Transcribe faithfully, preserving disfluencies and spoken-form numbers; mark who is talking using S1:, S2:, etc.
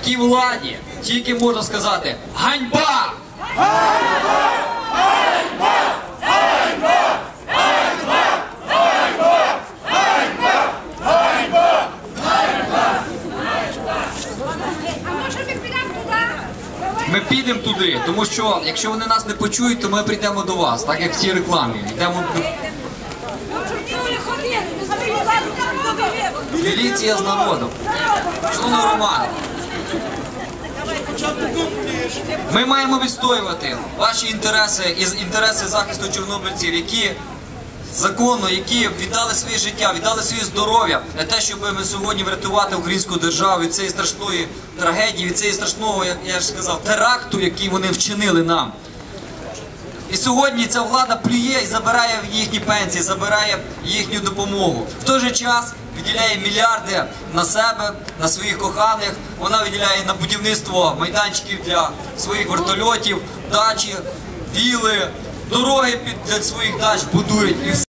S1: тій владі тільки можна сказати ганьба! Ми підемо туди, тому що якщо вони нас не почують, то ми прийдемо до вас, так як в цій рекламі. Йдемо... Міліція з народом. Шановний Роман, ми маємо відстоювати ваші інтереси і інтереси захисту чорнобильців, які законно, які віддали своє життя, віддали своє здоров'я на те, щоб ми сьогодні врятувати українську державу від цієї страшної трагедії, від цієї страшного, як я ж сказав, теракту, який вони вчинили нам. І сьогодні ця влада плює і забирає їхні пенсії, забирає їхню допомогу. В той же час виділяє мільярди на себе, на своїх коханих, вона виділяє на будівництво майданчиків для своїх вертольотів, дачі, віли, дороги для своїх дач будують.